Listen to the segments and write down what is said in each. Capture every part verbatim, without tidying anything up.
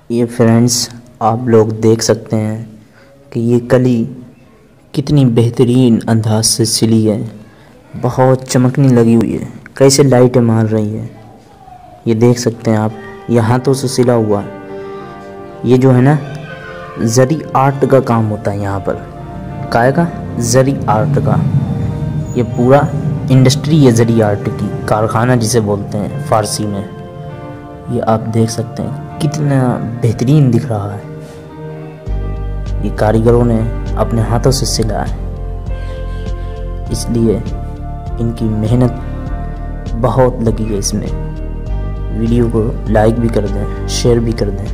ये फ्रेंड्स आप लोग देख सकते हैं कि ये कली कितनी बेहतरीन अंदाज से सिली है। बहुत चमकने लगी हुई है, कैसे लाइटें मार रही है। ये देख सकते हैं आप, ये हाथों से सिला हुआ। ये जो है ना जरी आर्ट का काम होता है यहाँ पर। काय का? जरी आर्ट का। ये पूरा इंडस्ट्री है जरी आर्ट की, कारखाना जिसे बोलते हैं फ़ारसी में। ये आप देख सकते हैं कितना बेहतरीन दिख रहा है। ये कारीगरों ने अपने हाथों से सिला है, इसलिए इनकी मेहनत बहुत लगी है इसमें। वीडियो को लाइक भी कर दें, शेयर भी कर दें।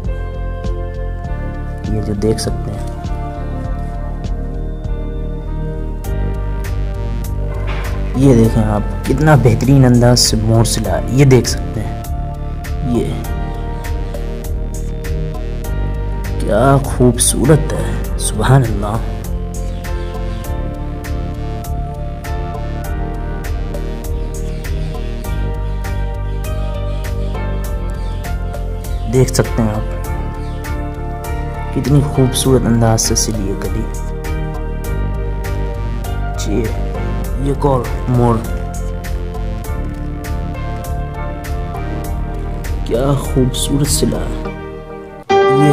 ये जो देख सकते हैं, ये देखें आप कितना बेहतरीन अंदाज से मोर सिला है। ये देख सकते हैं, ये क्या खूबसूरत है, सुभान अल्लाह। देख सकते हैं आप कितनी खूबसूरत अंदाज से सिली है कली। ये एक और मोर, क्या खूबसूरत सिला है। ये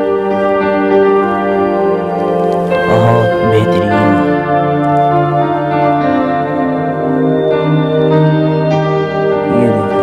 बहुत बेहतरीन। ये देखिए,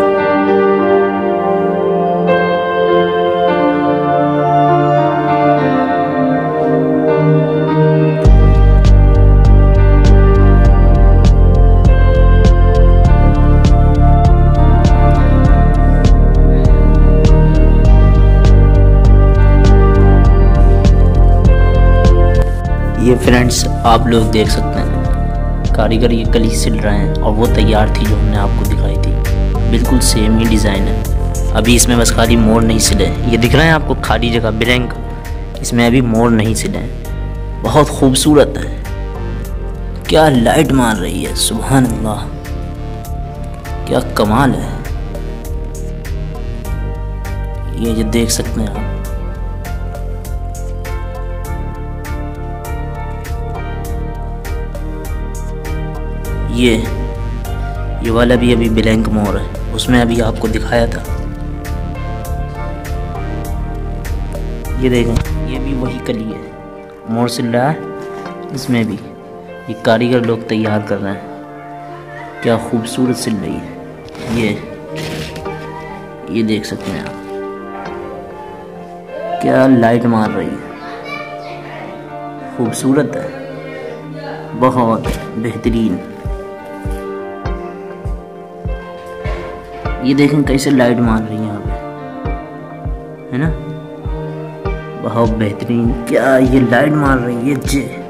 ये फ्रेंड्स आप लोग देख सकते हैं कारीगर ये कली सिल रहे हैं और वो तैयार थी जो हमने आपको दिखाई थी। बिल्कुल सेम ही डिज़ाइन है। अभी इसमें बस खाली मोर नहीं सिले, ये दिख रहे हैं आपको खाली जगह ब्लैंक, इसमें अभी मोर नहीं सिले हैं। बहुत खूबसूरत है, क्या लाइट मार रही है, सुभान अल्लाह, क्या कमाल है। ये जो देख सकते हैं आप, ये ये वाला भी अभी ब्लैंक मोर है, उसमें अभी आपको दिखाया था। ये देखें, ये भी वही कली है, मोर सिल रहा है इसमें भी। ये कारीगर लोग तैयार कर रहे हैं, क्या खूबसूरत सिल रही है। ये ये देख सकते हैं आप, क्या लाइट मार रही है, खूबसूरत है, बहुत बेहतरीन। ये देखें कैसे लाइट मार रही है यहाँ पे, है ना, बहुत बेहतरीन। क्या ये लाइट मार रही है, जे